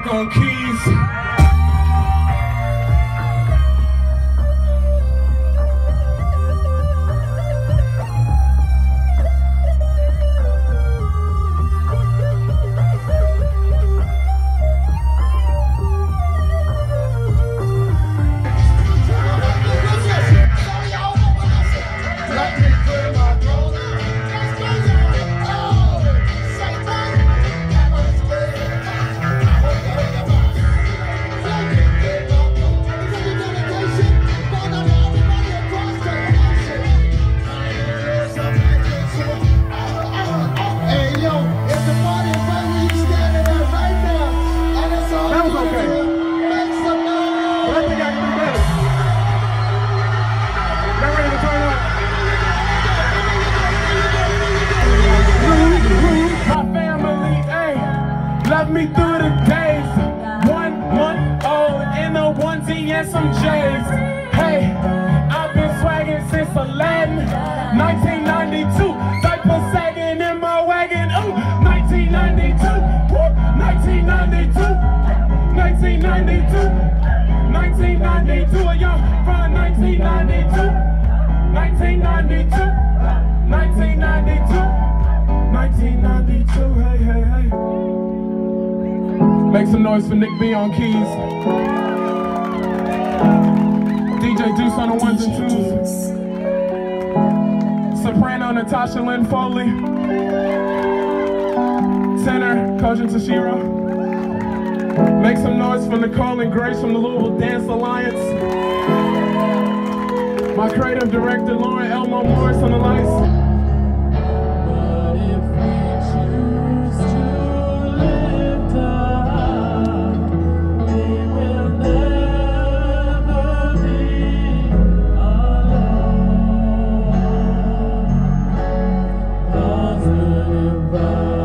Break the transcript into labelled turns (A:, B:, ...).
A: DORK on keys. Love me through the days. 1 month old in a onesie and some J's. Hey, I've been swagging since 1992. Diaper sagging in my wagon. Ooh, 1992. Woo, 1992. 1992. 1992. A young from 1992. 1992. 1992. 1992. Hey, hey, hey. Make some noise for Nick B on keys. DJ Deuce on the ones and twos. Soprano Natasha Lynn Foley. Tenor Kojin Tashiro. Make some noise for Nicole and Grace from the Louisville Dance Alliance. My creative director Lauren Elmo Morris on the lights.
B: Bye.